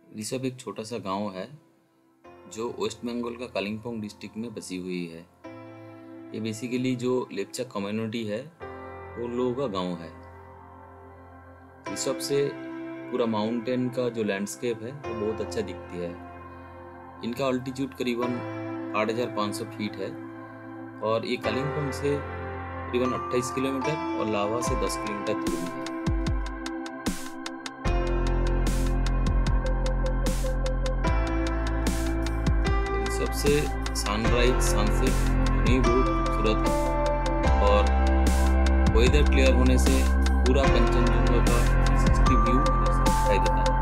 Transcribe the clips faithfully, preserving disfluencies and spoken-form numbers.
ऋषभ एक छोटा सा गांव है जो वेस्ट बंगाल का कालिम्पोंग डिस्ट्रिक्ट में बसी हुई है। ये बेसिकली जो लेप्चा कम्युनिटी है उन लोगों का गांव है। ऋषभ से पूरा माउंटेन का जो लैंडस्केप है वो बहुत अच्छा दिखती है। इनका अल्टीट्यूड करीबन आठ हज़ार पाँच सौ फीट है और ये कालिम्पोंग से करीबन अट्ठाईस किलोमीटर और लावा से दस किलोमीटर दूर है। सबसे सनराइज सनसेट नहीं बहुत खूबसूरत है और वेदर क्लियर होने से पूरा कंचनजंगा का थ्री सिक्सटी व्यू इधर से दिखाई देता है।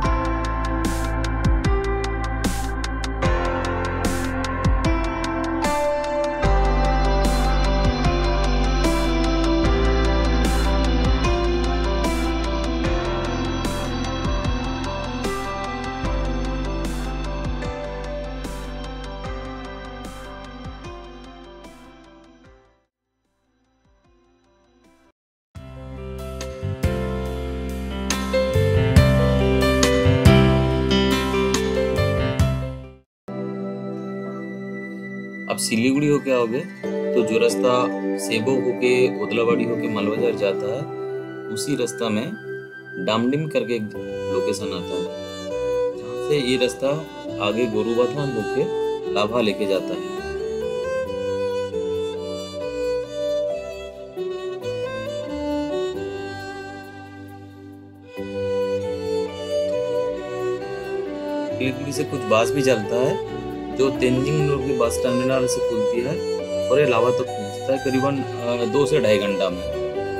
अब सिलीगुड़ी होके आओगे तो जो रास्ता सेबो होके ओदलाबाड़ी होके मालबाजार जाता है उसी रास्ता में डामडिम करके एक लोकेशन आता है जहाँ से ये रास्ता आगे गोरुबाथान होके लाभा लेके जाता है। सिलीगुड़ी से कुछ बस भी चलता है जो तेंजिंग रोड के बस टर्मिनल से खुलती है और ये लावा तक पहुंचता है करीबन दो से ढाई घंटा में।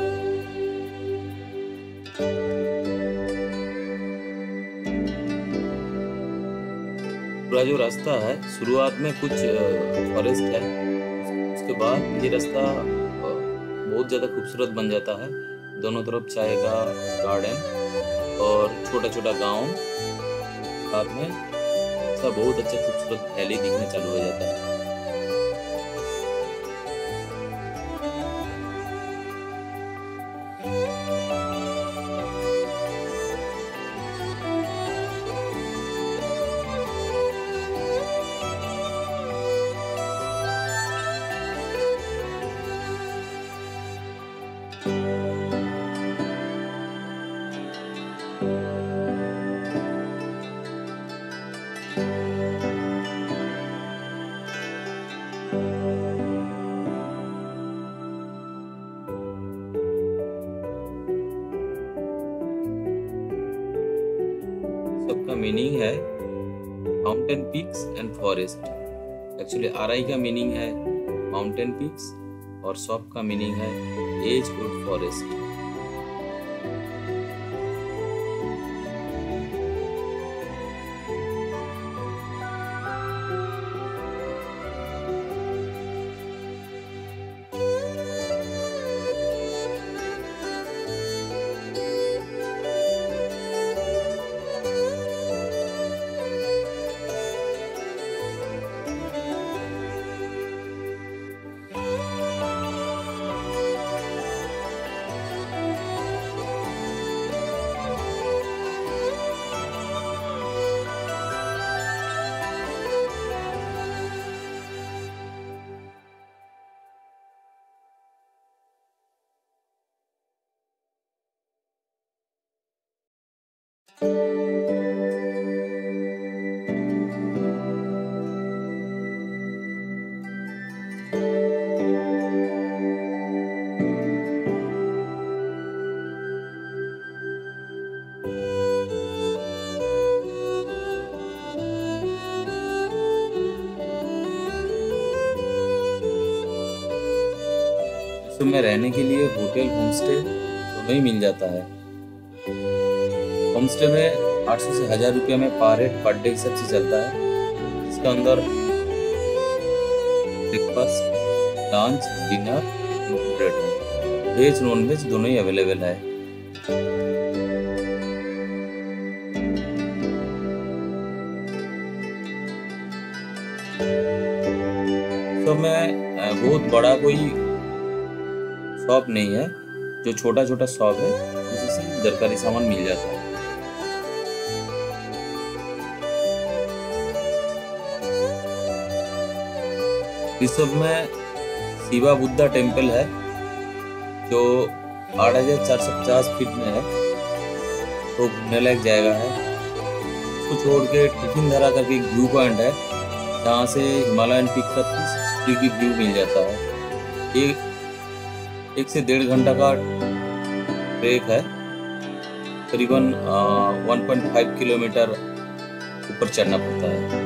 पूरा जो रास्ता है शुरुआत में कुछ फॉरेस्ट है, उसके बाद ये रास्ता बहुत ज़्यादा खूबसूरत बन जाता है। दोनों तरफ चाय का गार्डन और छोटा छोटा गांव, साथ में सब बहुत अच्छा खूबसूरत वैली दिखने चालू हो जाता है। सबका मीनिंग है mountain peaks and forest. Actually आर आई का मीनिंग है माउंटेन पीक्स और शॉप का मीनिंग है एज वुड फॉरेस्ट। में रहने के लिए होटल होमस्टे दोनों ही मिल जाता है। होमस्टे में आठ सौ से हजार रुपये में पर हेड पर डे हिसाब से चलता है, जिसका अंदर ब्रेकफास्ट, लंच, डिनर इंक्लूडेड है। वेज नॉन वेज दोनों ही अवेलेबल है। तो मैं बहुत बड़ा कोई शॉप नहीं है, जो छोटा छोटा शॉप है उसी से दरकारी सामान मिल जाता है। ऋषभ में शिवा बुद्धा टेम्पल है जो आठ हजार चार सौ पचास फीट में है, तो घूमने लायक जाएगा है। उसको छोड़ के टिफिन धरा करके एक व्यू पॉइंट है जहाँ से हिमालयन पीक का थ्री सिक्सटी डिग्री व्यू मिल जाता है। एक एक से डेढ़ घंटा का ट्रेक है, करीबन वन पॉइंट फाइव किलोमीटर ऊपर चढ़ना पड़ता है।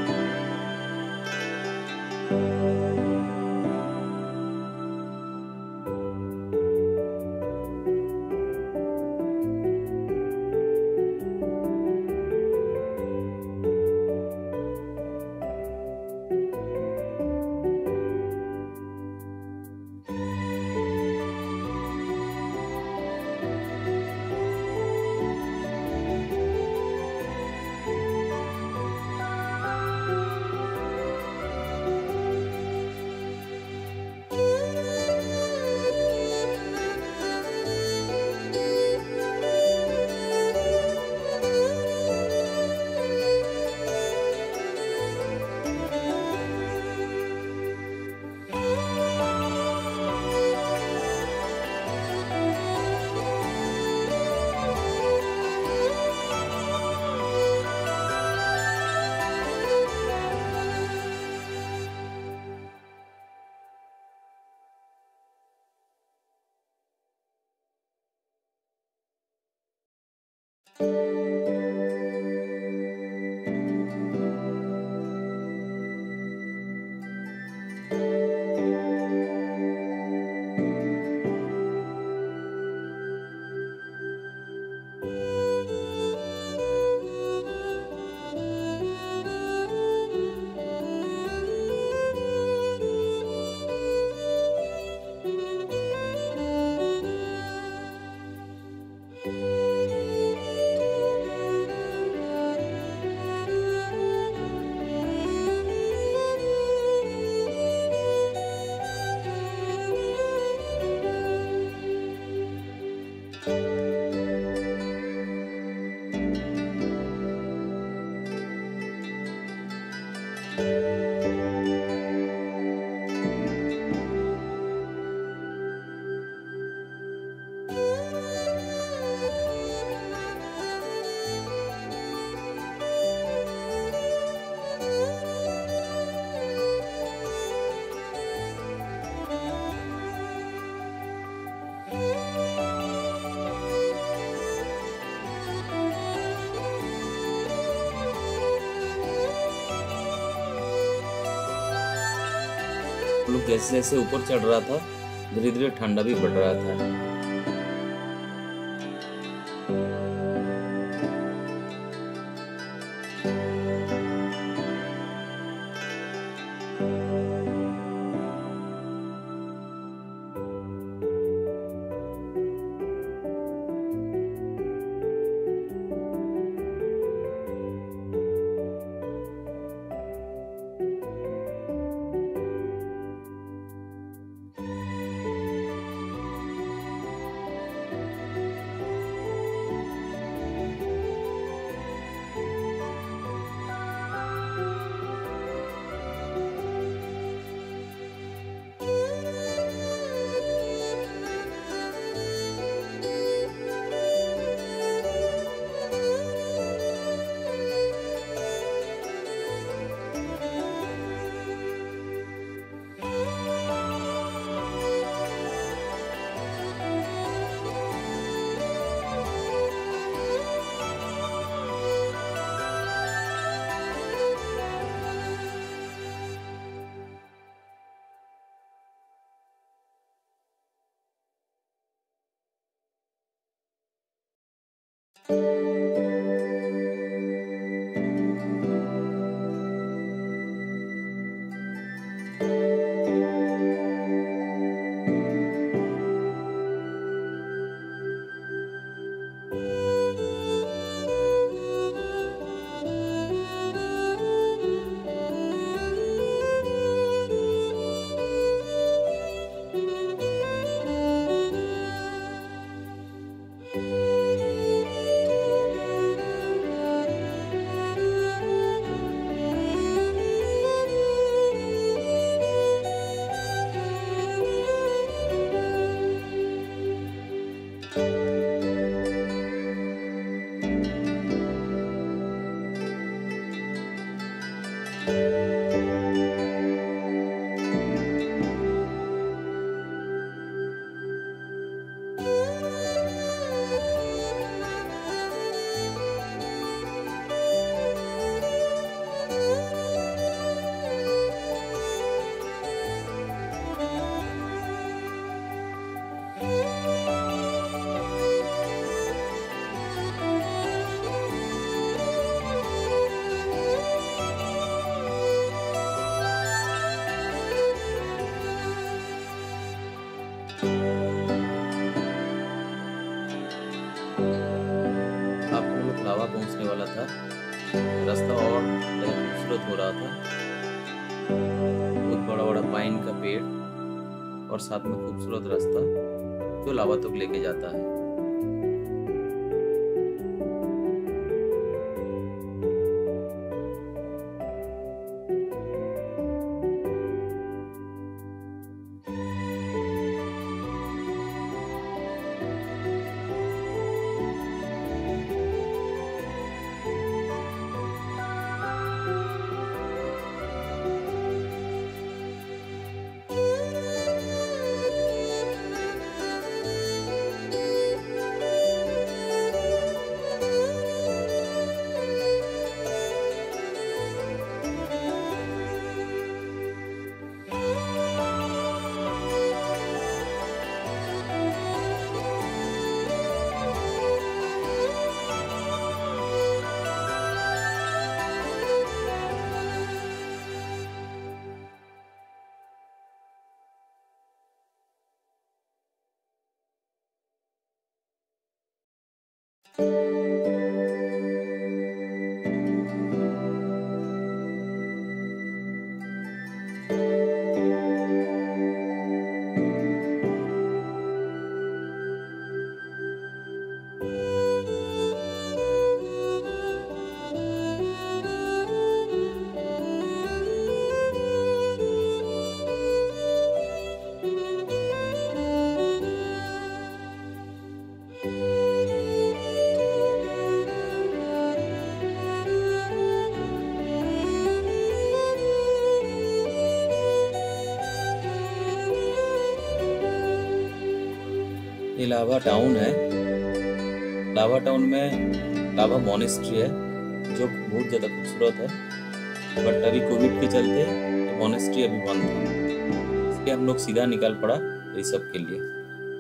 लोग जैसे जैसे ऊपर चढ़ रहा था धीरे धीरे ठंडा भी बढ़ रहा था। लावा पहुंचने वाला था, रास्ता और खूबसूरत हो रहा था। बहुत बड़ा बड़ा पाइन का पेड़ और साथ में खूबसूरत रास्ता जो लावा तक लेके जाता है। ये लावा टाउन है। लावा टाउन में लावा मॉनेस्ट्री है जो बहुत ज़्यादा खूबसूरत है, बट अभी कोविड के चलते ये मॉनेस्ट्री अभी बंद था, इसलिए हम लोग सीधा निकाल पड़ा ऋषभ के लिए।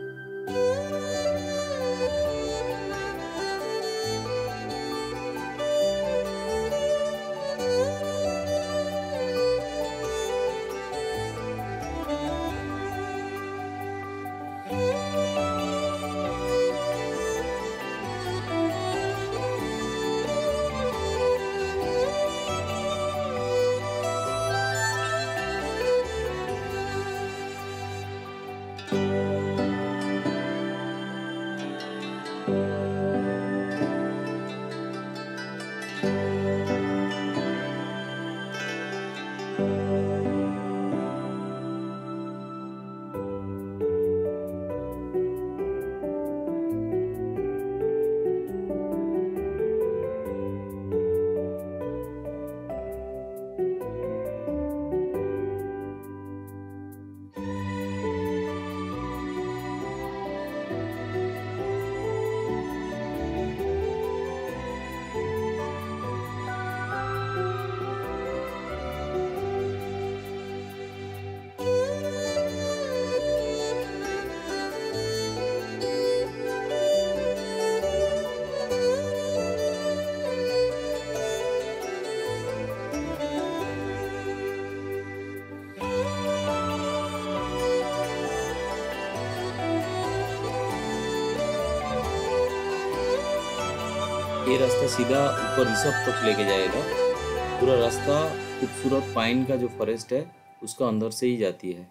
ये रास्ता सीधा ऊपर ऋषभ तक लेके जाएगा। पूरा रास्ता खूबसूरत पाइन का जो फॉरेस्ट है उसका अंदर से ही जाती है।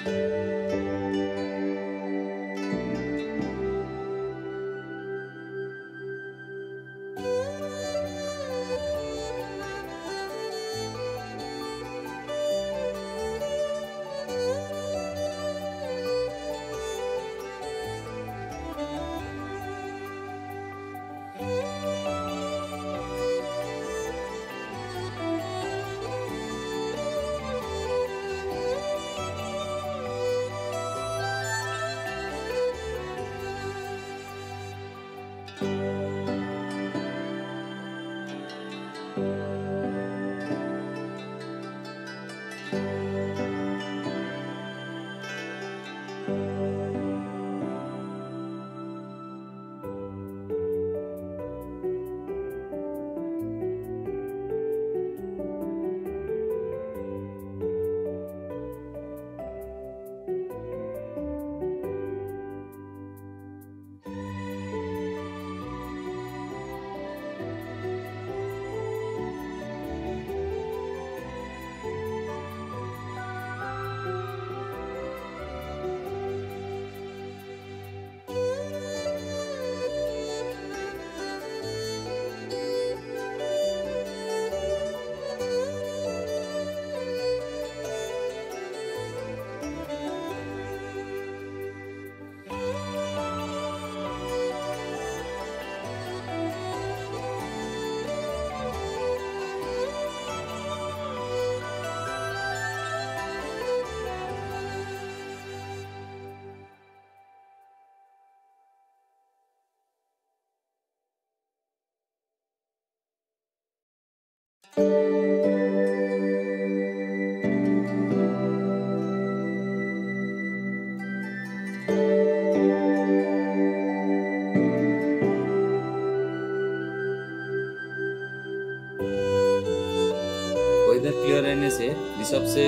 वेदर क्लियर रहने से ऋषभ से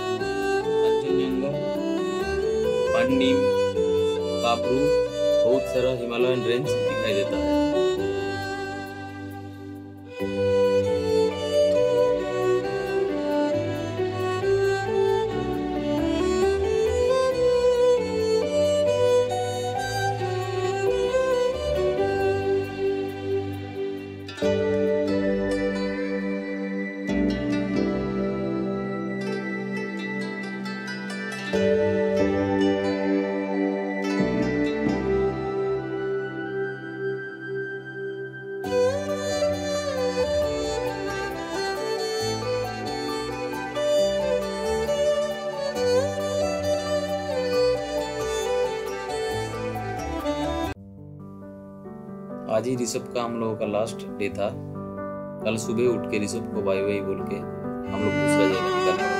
कंचनजंगा, पांडीम, काबरू, बहुत सारा हिमालयन रेंज दिखाई देता है। आज ही ऋषभ का हम लोगों का लास्ट डे था। कल सुबह उठ के ऋषभ को बाय बाय बोल के हम लोग दूसरा जगह निकलना